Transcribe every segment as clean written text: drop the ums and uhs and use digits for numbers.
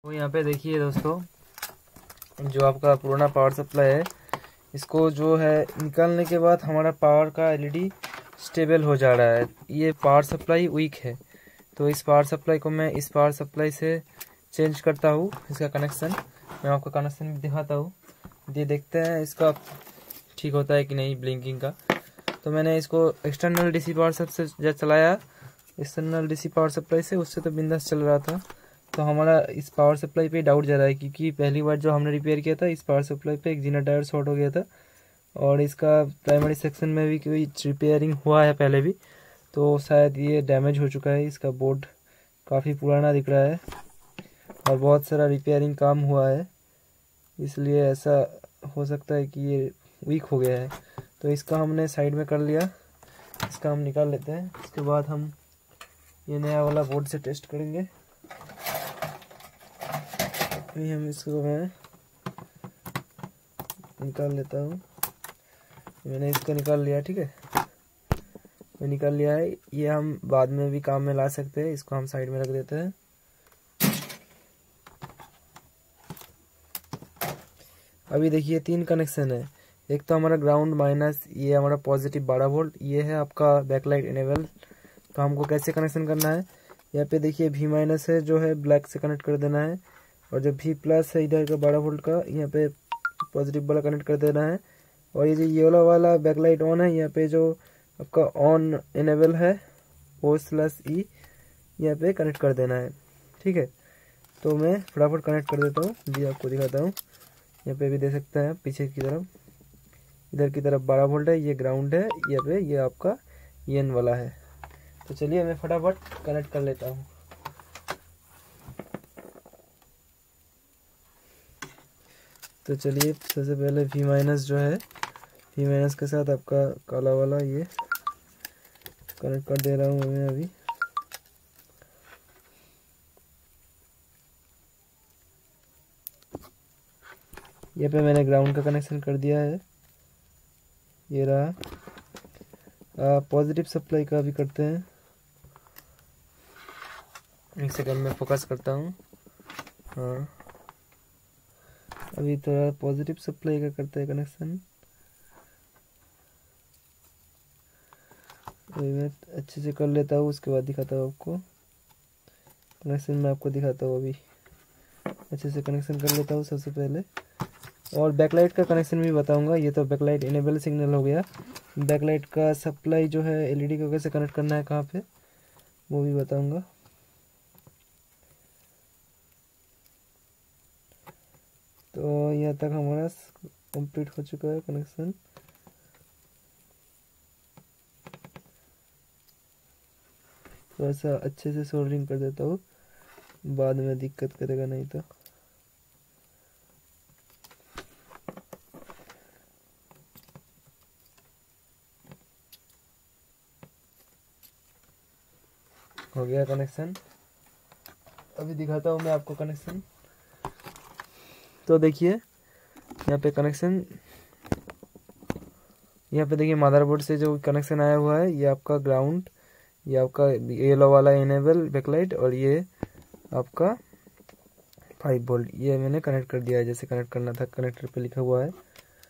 तो यहाँ पे देखिए दोस्तों, जो आपका पुराना पावर सप्लाई है, इसको जो है निकालने के बाद हमारा पावर का एलईडी स्टेबल हो जा रहा है। ये पावर सप्लाई वीक है, तो इस पावर सप्लाई को मैं इस पावर सप्लाई से चेंज करता हूँ। इसका कनेक्शन मैं आपको कनेक्शन भी दिखाता हूँ, ये देखते हैं इसका ठीक होता है कि नहीं ब्लिंकिंग का। तो मैंने इसको एक्सटर्नल डीसी पावर सप्लाई से जब चलाया, एक्सटर्नल डीसी पावर सप्लाई से, उससे तो बिंदास चल रहा था। तो हमारा इस पावर सप्लाई पे डाउट जा रहा है, क्योंकि पहली बार जो हमने रिपेयर किया था इस पावर सप्लाई पे एक जीना टायर शॉर्ट हो गया था, और इसका प्राइमरी सेक्शन में भी कोई रिपेयरिंग हुआ है पहले भी, तो शायद ये डैमेज हो चुका है। इसका बोर्ड काफ़ी पुराना दिख रहा है और बहुत सारा रिपेयरिंग काम हुआ है, इसलिए ऐसा हो सकता है कि ये वीक हो गया है। तो इसका हमने साइड में कर लिया, इसका हम निकाल लेते हैं। इसके बाद हम ये नया वाला बोर्ड से टेस्ट करेंगे। अभी हम इसको मैं निकाल लेता हूँ। मैंने इसको निकाल लिया, ठीक है, मैं निकाल लिया है। ये हम बाद में भी काम में ला सकते हैं, इसको हम साइड में रख देते हैं। अभी देखिए 3 कनेक्शन है। एक तो हमारा ग्राउंड माइनस, ये हमारा पॉजिटिव 12 वोल्ट, ये है आपका बैकलाइट इनेबल। तो हमको कैसे कनेक्शन करना है, यहाँ पे देखिए V माइनस है जो है ब्लैक से कनेक्ट कर देना है, और जो V प्लस है इधर का 12 वोल्ट का, यहाँ पे पॉजिटिव वाला कनेक्ट कर देना है। और ये जो येलो वाला बैकलाइट ऑन है, यहाँ पे जो आपका ऑन इनेबल है O/E यहाँ पे कनेक्ट कर देना है, ठीक है। तो मैं फटाफट कनेक्ट कर देता हूँ, जी आपको दिखाता हूँ। यहाँ पे भी दे सकते हैं पीछे की तरफ, इधर की तरफ 12 वोल्ट है, ये ग्राउंड है, यहाँ पे ये आपका EN वाला है। तो चलिए मैं फटाफट कनेक्ट कर लेता हूँ। तो चलिए सबसे पहले V माइनस जो है, V माइनस के साथ आपका काला वाला ये कनेक्ट कर दे रहा हूँ मैं अभी। ये पे मैंने ग्राउंड का कनेक्शन कर दिया है, ये रहा। पॉजिटिव सप्लाई का भी करते हैं, एक सेकंड में फोकस करता हूँ। हाँ, अभी थोड़ा पॉजिटिव सप्लाई का करते हैं कनेक्शन। अभी मैं अच्छे से कर लेता हूँ, उसके बाद दिखाता हूँ आपको कनेक्शन। मैं आपको दिखाता हूँ, अभी अच्छे से कनेक्शन कर लेता हूँ सबसे पहले, और बैकलाइट का कनेक्शन भी बताऊंगा। ये तो बैकलाइट इनेबल सिग्नल हो गया। बैकलाइट का सप्लाई जो है एलईडी को कैसे कनेक्ट करना है, कहाँ पे, वो भी बताऊंगा। तो यहाँ तक हमारा कंप्लीट हो चुका है कनेक्शन। थोड़ा सा अच्छे से सोल्डरिंग कर देता हूँ, बाद में दिक्कत करेगा नहीं तो। हो गया कनेक्शन। अभी दिखाता हूँ मैं आपको कनेक्शन। तो देखिए यहाँ पे कनेक्शन, यहाँ पे देखिए मदरबोर्ड से जो कनेक्शन आया हुआ है, ये आपका ग्राउंड, ये आपका येलो वाला इनेबल बैकलाइट, और ये आपका 5 वोल्ट, ये मैंने कनेक्ट कर दिया है जैसे कनेक्ट करना था, कनेक्टर पे लिखा हुआ है।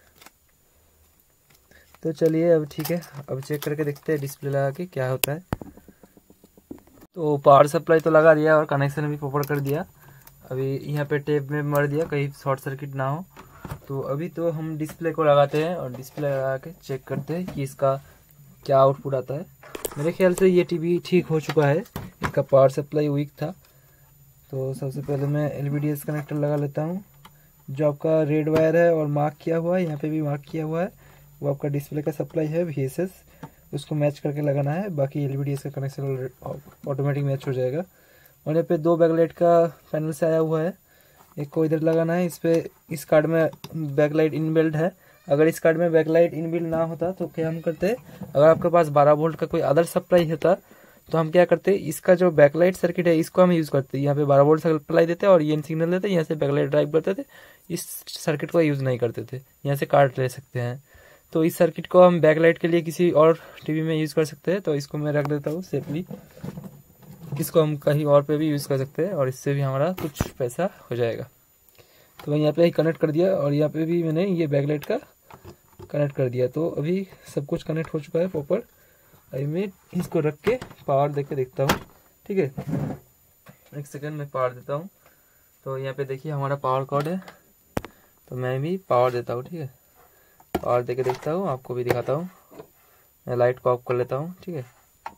तो चलिए अब ठीक है, अब चेक करके देखते हैं डिस्प्ले लगा के क्या होता है। तो पावर सप्लाई तो लगा दिया और कनेक्शन भी प्रॉपर कर दिया। अभी यहाँ पे टेप में मर दिया, कहीं शॉर्ट सर्किट ना हो। तो अभी तो हम डिस्प्ले को लगाते हैं और डिस्प्ले लगा के चेक करते हैं कि इसका क्या आउटपुट आता है। मेरे ख्याल से ये टीवी ठीक हो चुका है, इसका पावर सप्लाई वीक था। तो सबसे पहले मैं LVDS कनेक्टर लगा लेता हूँ। जो आपका रेड वायर है और मार्क किया हुआ है, यहाँ पे भी मार्क किया हुआ है, वो आपका डिस्प्ले का सप्लाई है VSS, उसको मैच करके लगाना है। बाकी LVDS का कनेक्शन ऑटोमेटिक मैच हो जाएगा। और यहाँ पे 2 बैकलाइट का पैनल से आया हुआ है, एक को इधर लगाना है। इस कार्ड में बैकलाइट इनबिल्ट है। अगर इस कार्ड में बैकलाइट इनबिल्ट ना होता तो क्या हम करते, अगर आपके पास 12 वोल्ट का कोई अदर सप्लाई होता तो हम क्या करते, इसका जो बैकलाइट सर्किट है इसको हम यूज करते, यहाँ पे 12 वोल्ट सप्लाई देते और ये सिग्नल देते, यहाँ से बैकलाइट ड्राइव करते थे। इस सर्किट को यूज नहीं करते थे, यहाँ से कार्ड ले सकते हैं। तो इस सर्किट को हम बैकलाइट के लिए किसी और टीवी में यूज कर सकते हैं। तो इसको मैं रख देता हूँ सेफली। इसको हम कहीं और पे भी यूज़ कर सकते हैं और इससे भी हमारा कुछ पैसा हो जाएगा। तो मैं यहाँ पे ही कनेक्ट कर दिया और यहाँ पे भी मैंने ये बैकलाइट का कनेक्ट कर दिया। तो अभी सब कुछ कनेक्ट हो चुका है प्रॉपर। अभी मैं इसको रख के पावर दे के देखता हूँ, ठीक है। एक सेकंड में पावर देता हूँ। तो यहाँ पे देखिए हमारा पावर कॉर्ड है, तो मैं भी पावर देता हूँ, ठीक है। पावर दे के देखता हूँ, आपको भी दिखाता हूँ। मैं लाइट को ऑफ कर लेता हूँ, ठीक है।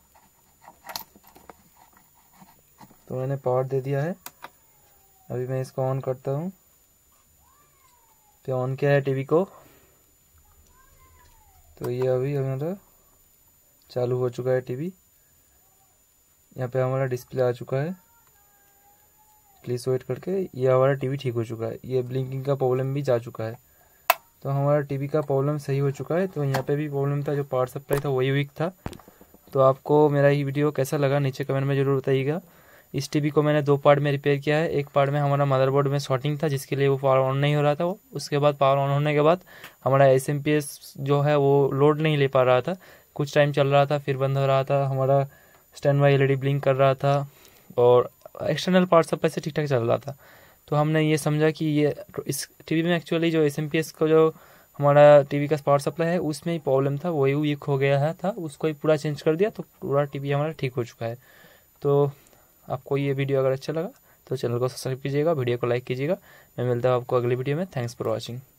तो मैंने पावर दे दिया है। अभी मैं इसको ऑन करता हूँ। तो ऑन किया है टीवी को, तो ये अभी हमारा चालू हो चुका है टीवी। यहाँ पे हमारा डिस्प्ले आ चुका है। प्लीज़ वेट करके, ये हमारा टीवी ठीक हो चुका है। ये ब्लिंकिंग का प्रॉब्लम भी जा चुका है। तो हमारा टीवी का प्रॉब्लम सही हो चुका है। तो यहाँ पे भी प्रॉब्लम था, जो पावर सप्लाई था वही वीक था। तो आपको मेरा ये वीडियो कैसा लगा नीचे कमेंट में ज़रूर बताइएगा। इस टीवी को मैंने 2 पार्ट में रिपेयर किया है। एक पार्ट में हमारा मदरबोर्ड में शॉर्टिंग था, जिसके लिए वो पावर ऑन नहीं हो रहा था। उसके बाद पावर ऑन होने के बाद हमारा SMP जो है वो लोड नहीं ले पा रहा था। कुछ टाइम चल रहा था, फिर बंद हो रहा था। हमारा स्टैंड बाई LED ब्लिंक कर रहा था और एक्सटर्नल पावर सप्लाई से ठीक ठाक चल रहा था। तो हमने ये समझा कि ये इस टीवी में एक्चुअली जो SMP का जो हमारा टीवी का पावर सप्लाई है उसमें ही प्रॉब्लम था, वही वीक हो गया है था। उसको ही पूरा चेंज कर दिया, तो पूरा टीवी हमारा ठीक हो चुका है। तो आपको ये वीडियो अगर अच्छा लगा तो चैनल को सब्सक्राइब कीजिएगा, वीडियो को लाइक कीजिएगा। मैं मिलता हूँ आपको अगली वीडियो में। Thanks for watching.